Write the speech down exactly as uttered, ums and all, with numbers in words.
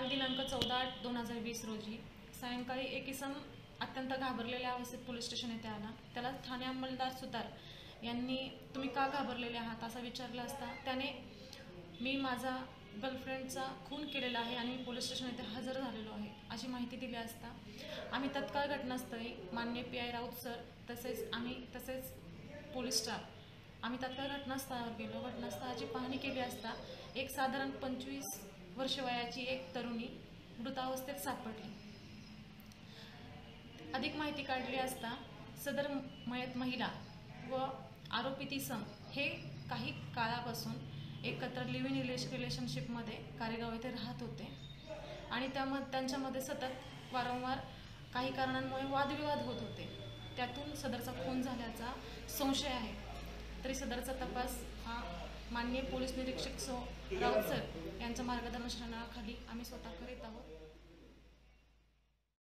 काल दिनांक चौदा आठ दोन हजार वीस रोजी सायंकाळी एक इसम अत्यंत घाबरलेल्या अवस्थेत पोलीस स्टेशन येथे आला. त्याला ठाणे अंमलदार सुतार यांनी तुम्ही का घाबरलेले आहात असं विचारलं असता त्याने मी माझा गर्लफ्रेंडचा खून केलेला आहे आणि मी पोलीस स्टेशन येथे हजर झालेलो आहे अशी माहिती दिली असता आम्ही तत्काळ घटनास्थळी माननीय पी आय राऊत सर तसेच आम्ही तसेच पोलीस स्टाफ आम्ही तत्काळ घटनास्थळावर गेलो. घटनास्थळाची पाहणी केली असता एक साधारण पंचवीस वर्ष वयाची एक तरुणी मृतावस्थेत सापडली. अधिक माहिती काढली असता सदर मयत महिला व आरोपी इसम हे काही काळापासून एकत्र लिव्ह इन रिलेशनशिपमध्ये कारेगाव येथे राहत होते आणि त्यामध्ये त्यांच्यामध्ये सतत वारंवार काही कारणांमुळे वादविवाद होत होते. त्यातून सदरचा खून झाल्याचा संशय आहे. तरी सदरचा तपास हा माननीय पोलीस निरीक्षक सो राऊत सर यांच्या मार्गदर्शनाखाली आम्ही स्वतः करीत आहोत.